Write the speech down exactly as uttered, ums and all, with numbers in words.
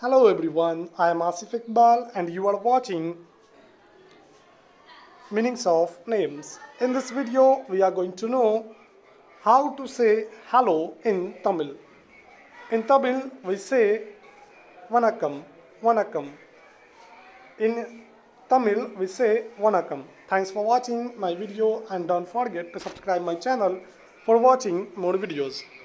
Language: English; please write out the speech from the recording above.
Hello everyone, I am Asif Iqbal and you are watching Meanings of Names. In this video, we are going to know how to say hello in Tamil. In Tamil, we say Vanakkam, Vanakkam. In Tamil, we say Vanakkam. Thanks for watching my video and don't forget to subscribe my channel for watching more videos.